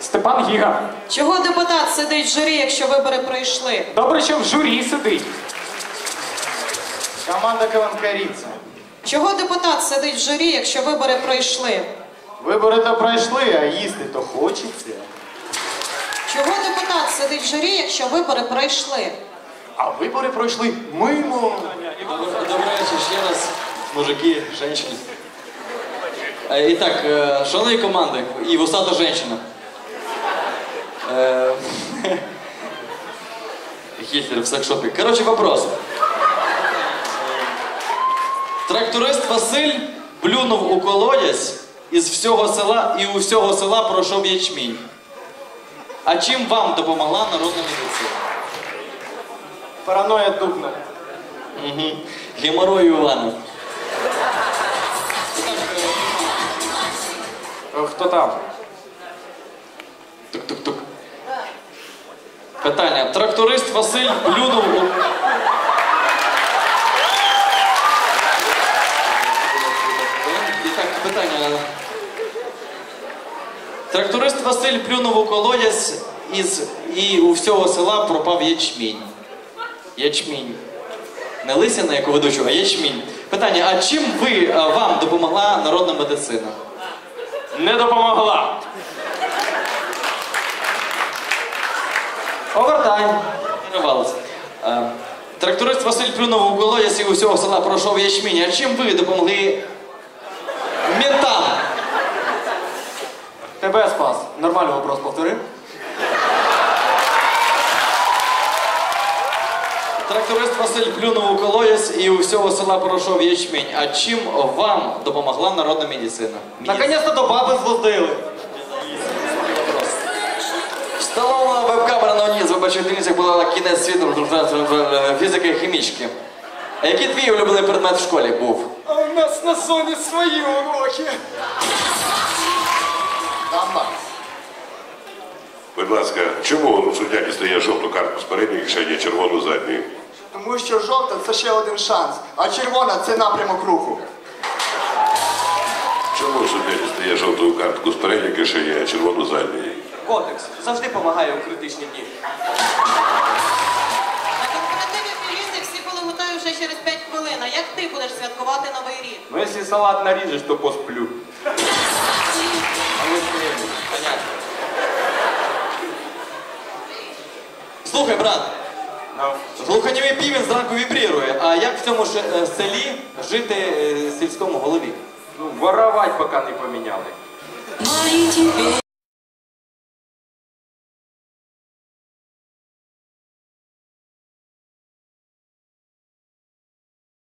Степан Гіга. Чого депутат сидить в журі, якщо вибори пройшли? Добре, що в журі сидить. Команда Каванкаріця. Чого депутат сидить в журі, якщо вибори пройшли? Вибори то пройшли, а їсти то хочеться. Чого депутат сидить в журі, якщо вибори пройшли? А вибори пройшли мимо. Добрый вечер ще раз, мужики, женщины. Итак, шановні команди і вусата женщина. Гітлер в секшопі. Короче, вопрос. Тракторист Василь плюнув у колодязь із всього села і у всього села пройшов ячмінь. А чим вам допомогла народна медицина? Параноя дубна. Угу. Геморрой Івана. Хто там? Тук-тук-тук. Питання. Тракторист Василь плюнув у... І так, питання. Тракторист Василь плюнув у колодязь і у всього села пропав ячмінь. Ячмінь. Не лисина, як у ведучого, а ячмінь. Питання, а чим вам допомогла народна медицина? Не допомогла. Овертайм. Тренувалися. Тракторист Василь плюнув у колодязь і у всього села пройшов ячмінь. А чим ви допомогли ментам? Тебе спас. Нормальний вопрос повтори. Тракторист Василь плюнув у колодязь і у всього села пройшов ячмінь. А чим вам допомогла народна медицина? Наконец-то до баби звоздили. Встановлена веб-камера на одній з вибачівницях була кінець світу фізики і хімічки. А який твій улюблений предмет в школі був? А у нас на зоні свої уроки. Будь ласка, чому суддя дістає жовту картку з передньої кишені, червону з задньої? Тому що жовта – це ще один шанс, а червона – це напрямок руху. Чому суддя дістає жовту картку з передньої кишені, а червону з задньої? Кодекс завжди допомагає у критичні дні. На корпоративі Філіси всі були готові вже через 5 хвилин. А як ти будеш святкувати Новий рік? Ну, якщо салат наріжеш, то посплю. Понятно. Слухай, брат, глухонімий півень зранку вібрірує. А як в цьому селі жити сільському голові? Ну, воровать поки не поміняли.